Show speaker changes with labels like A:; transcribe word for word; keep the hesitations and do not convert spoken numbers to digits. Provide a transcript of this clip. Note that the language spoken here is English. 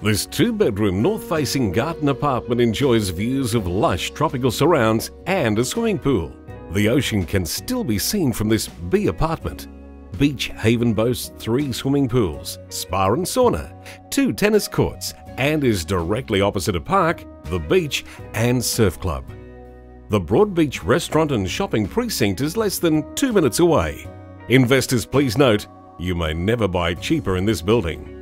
A: This two-bedroom north-facing garden apartment enjoys views of lush tropical surrounds and a swimming pool. The ocean can still be seen from this B apartment. Beach Haven boasts three swimming pools, spa and sauna, two tennis courts, and is directly opposite a park, the beach and surf club. The Broadbeach restaurant and shopping precinct is less than two minutes away. Investors, please note, you may never buy cheaper in this building.